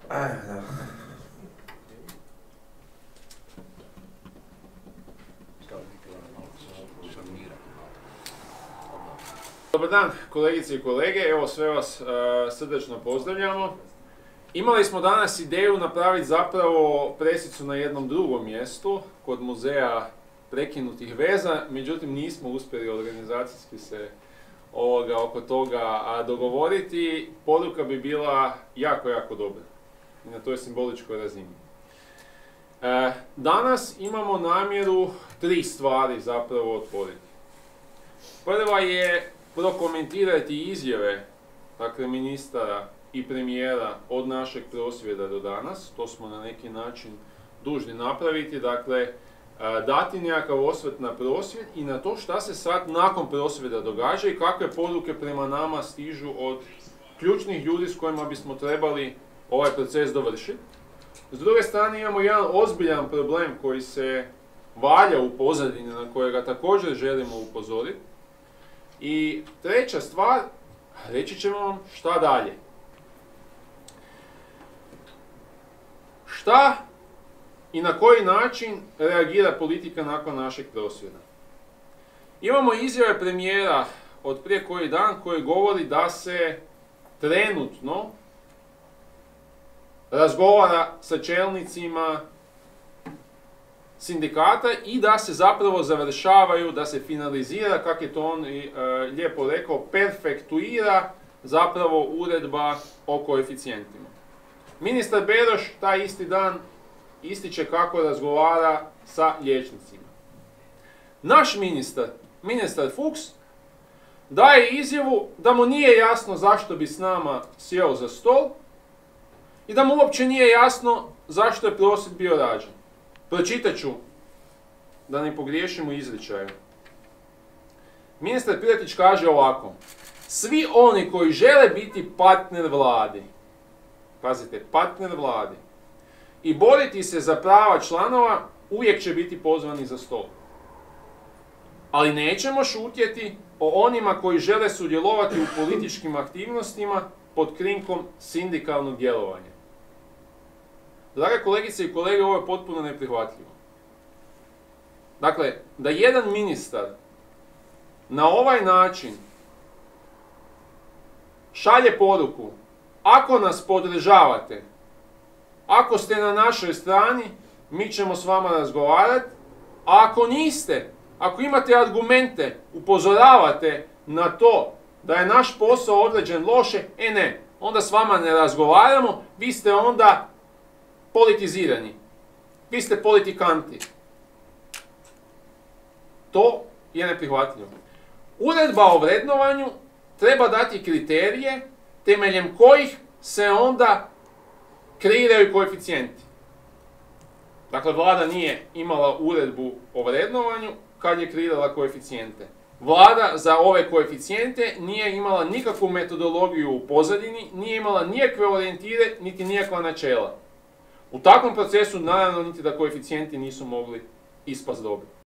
Dobar dan kolegice i kolege, evo sve vas srdačno pozdravljamo. Imali smo danas ideju napraviti zapravo presicu na jednom drugom mjestu, kod muzeja prekinutih veza, međutim nismo uspjeli organizacijski se oko toga dogovoriti. Poruka bi bila jako, jako dobra i na toj simboličkoj razini. Danas imamo namjeru 3 stvari zapravo otvoriti. Prva je prokomentirati izjave, dakle, ministara i premijera od našeg prosvjeda do danas. To smo na neki način dužni napraviti, dakle, dati nekakav osvrt na prosvjed i na to šta se sad nakon prosvjeda događa i kakve poruke prema nama stižu od ključnih ljudi s kojima bismo trebali ovaj proces dovršiti. S druge strane imamo jedan ozbiljan problem koji se valja u pozadini, na kojega također želimo upozoriti. I treća stvar, reći ćemo vam šta dalje. Šta i na koji način reagira politika nakon našeg prosvjeda. Imamo izjave premijera od prije koji dan koji govori da se trenutno razgovara sa čelnicima sindikata i da se zapravo završavaju, da se finalizira, kako je to on lijepo rekao, perfektuira zapravo uredba o koeficijentima. Ministar Beroš taj isti dan ističe kako razgovara sa liječnicima. Naš ministar Fuchs, daje izjavu da mu nije jasno zašto bi s nama sjeo za stol i da mu uopće nije jasno zašto je prosvjed bio rađen. Pročitat ću, da ne pogriješimo izričaju. Ministar Piletić kaže ovako: svi oni koji žele biti partner vladi, pazite, partner vladi, i boriti se za prava članova, uvijek će biti pozvani za stol. Ali nećemo šutjeti o onima koji žele sudjelovati u političkim aktivnostima pod krinkom sindikalnog djelovanja. Drage kolegice i kolege, ovo je potpuno neprihvatljivo. Dakle, da jedan ministar na ovaj način šalje poruku: ako nas podržavate, ako ste na našoj strani, mi ćemo s vama razgovarati, a ako niste, ako imate argumente, upozoravate na to da je naš posao određen loše, ne, onda s vama ne razgovaramo, vi ste onda politizirani, vi ste politikanti. To je neprihvatljivo. Uredba o vrednovanju treba dati kriterije temeljem kojih se onda kreiraju koeficijenti. Dakle, vlada nije imala uredbu o vrednovanju kad je kreirala koeficijente. Vlada za ove koeficijente nije imala nikakvu metodologiju u pozadini, nije imala nikakve orijentire, niti nikakva načela. U takvom procesu naravno niti da koeficijenti nisu mogli ispast dobri.